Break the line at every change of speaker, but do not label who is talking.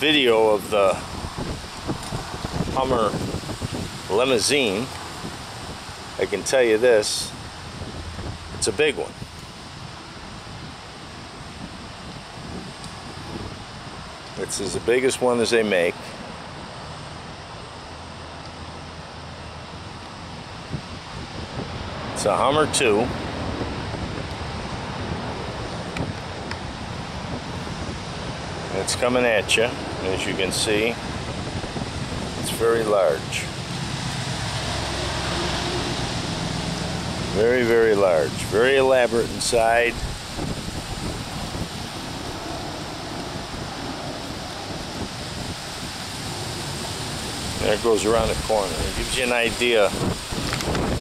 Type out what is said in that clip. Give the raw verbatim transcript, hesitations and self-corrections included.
video of the Hummer limousine, I can tell you this, it's a big one. It's as the biggest one as they make. It's a Hummer two. It's coming at you, as you can see. It's very large. Very, very large. Very elaborate inside. There it goes around the corner. It gives you an idea